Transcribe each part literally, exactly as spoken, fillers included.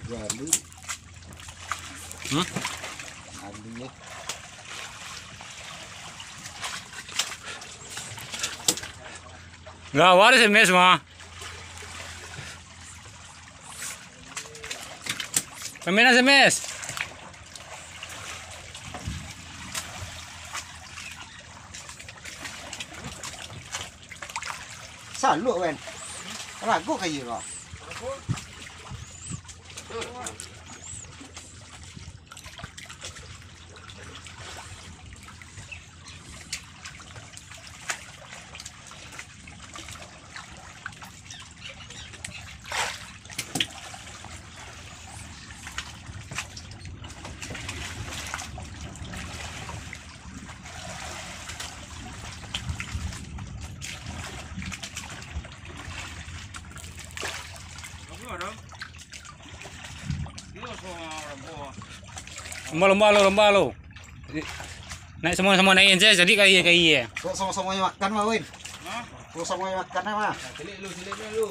Jadi. Hmm? Adi ya. Nggak waris ya mes mah. Pemina si mes. Salu wen. Ragu kayu kok. Lomba lo, lomba lo. Naik semua semua naikin saya jadi kayak kayak ya. Kok sama-samanya makan mah Win? Hah? Kok semuanya makan mah? Cilik lu, ciliknya lu.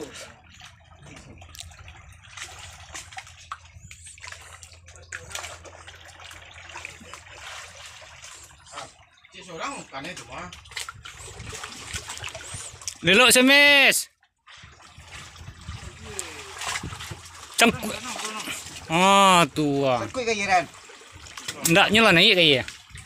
Cik seorang makan itu mah. Lelok semes. Cangkuk. Ah, tua. Cangkuk kayu Ren. Nggak nyala naik kayak ya.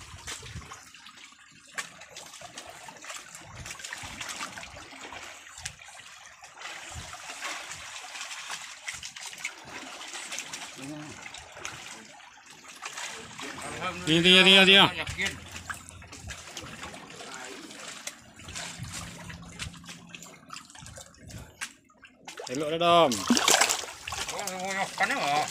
Dia dia dia dia. Elok dah dom. Oh, makan apa?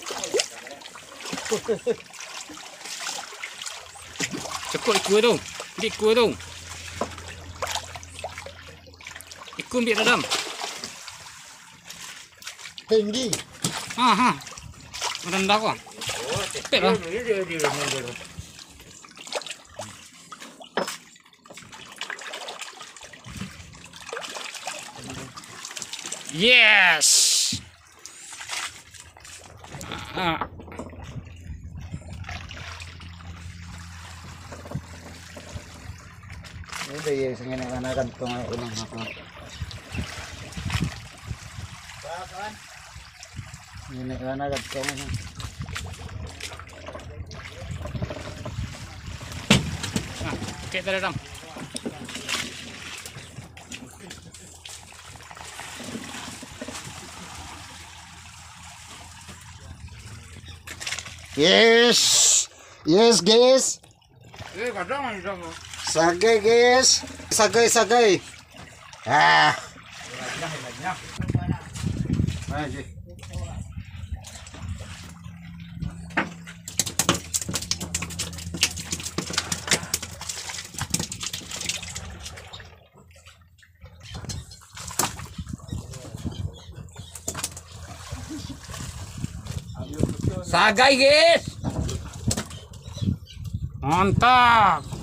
Cekuk ikut tu. Ambil ikut tu. Ikut ambil dalam. Tinggi. Ha ha. Rendah kok. Oh, Cepet lah. dia dia dia dia. Yes. Ah. Udah ya sengen ana kantong ulang apa. Kapan? Ini ana kantong. Ah, okey dah dalam. Yes. Yes guys. Eh, kadang ada mah. Sagay guys. Sagay sagay. Ah. Banyak banyak. Aje. Sagai guys. Mantap.